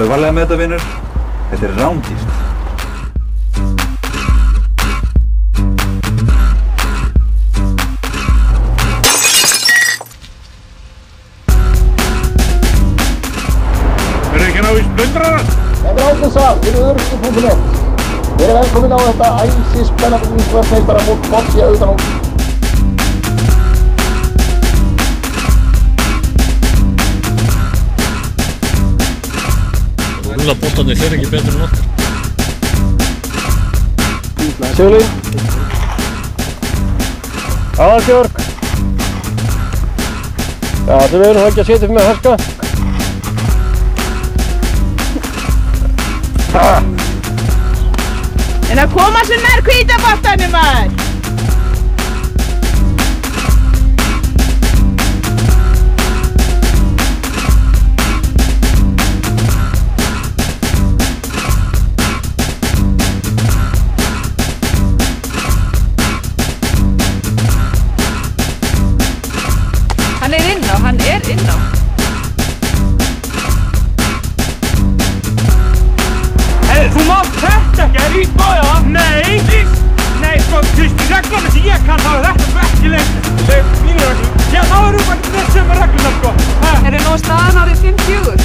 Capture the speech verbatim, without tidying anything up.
Farðu varlega með þetta, vinur. Þetta er rándýrt. Verður ekki ná í splundrarann? Þetta er Átnesar, fyrir öryggi punktur net. Við erum velkomin á þetta æsi spennandi Íslandsmeistara mót Boccia utan á. Boltarnir fer ekki betur en okkur. Sigurlín. Aðalbjörg. Já, þið verðum ekki að setja upp með herska. En að koma sér nær hvíta boltanum, maður! Hann er inn á, hann er inn á. Hey, þú mátt þetta ekki, er ít bája það? Nei! Ít? Nei, sko, þú veist, reglunum sem ég kann, þá er þetta ekki lengt. Þegar mínir reglum. Já, þá erum við bara með sömu regluna, sko. Er það nóg staðan árið fimm fjögur?